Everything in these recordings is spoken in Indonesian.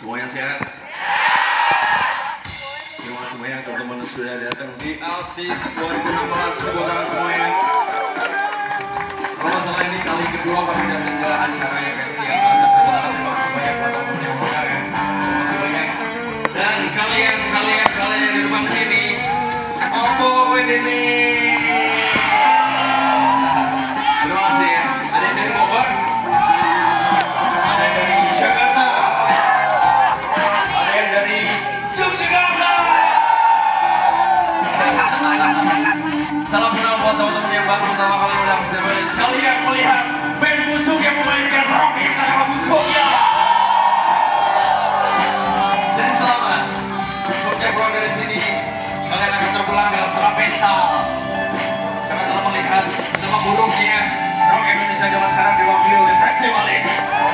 Semuanya sehat? Terima kasih banyak teman-teman sudah datang di Alsis 2016. Tepuk tangan semuanya. Kalau masalah ini kali kedua kami datang ke acara versi yang ternyata terima kasih banyak buat teman-teman yang kemarin. Terima kasih banyak. Dan kalian di depan sini, Oppo ini. Terima kasih ya. Ada yang dari Bogor? Ada yang dari Jakarta? Ada yang dari Yogyakarta? Salam kenal buat teman-teman yang baru pertama kali melihat sekalian melihat band busuk yang memainkan rock internal busuknya. Jadi selamat, busuknya keluar dari sini. Kalian akan terpulang dengan seram mental. Karena telah melihat nama buruknya rock Indonesia zaman sekarang diwakili oleh Festivalis.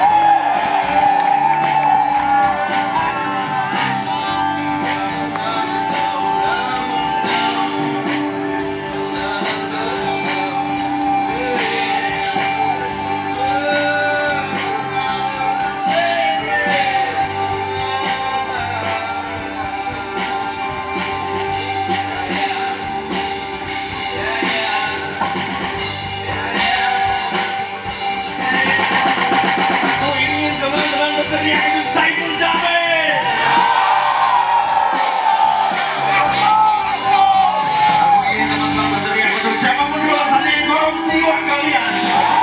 Teriak itu Saiful Jamil. Aku ingin teman-teman berteriak untuk siapapun di luar sana yang gorong jiwa kalian.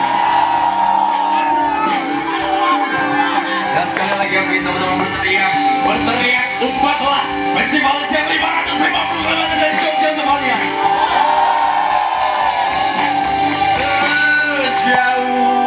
Dan sekali lagi aku ingin teman-teman berteriak umpatlah festival yang 550 km dari Jogja untuk kalian. Jauh